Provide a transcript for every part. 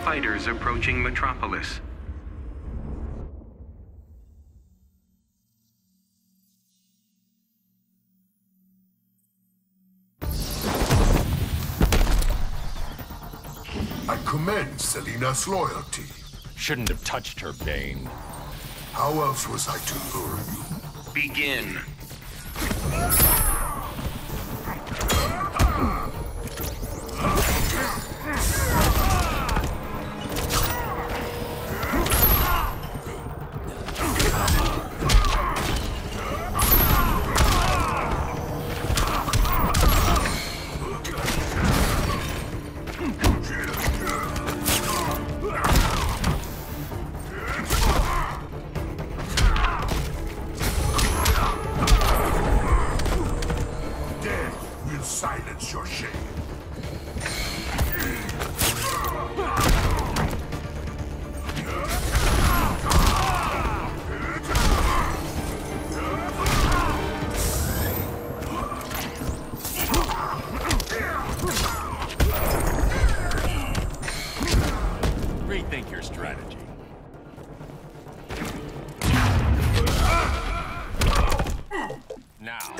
fighters approaching Metropolis. I commend Selina's loyalty. Shouldn't have touched her, Bane. How else was I to lure you? Begin. Silence your shame. Rethink your strategy. Now.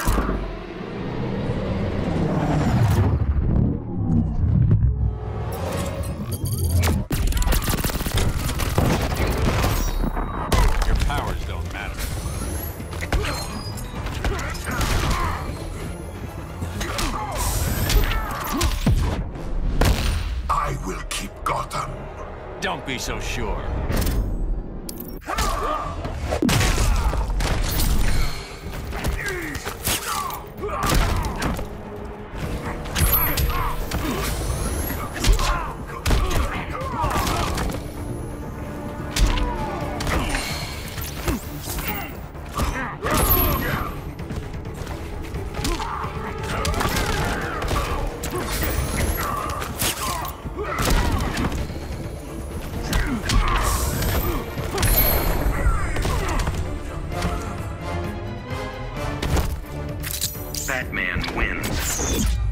I will keep Gotham. Don't be so sure. Batman wins.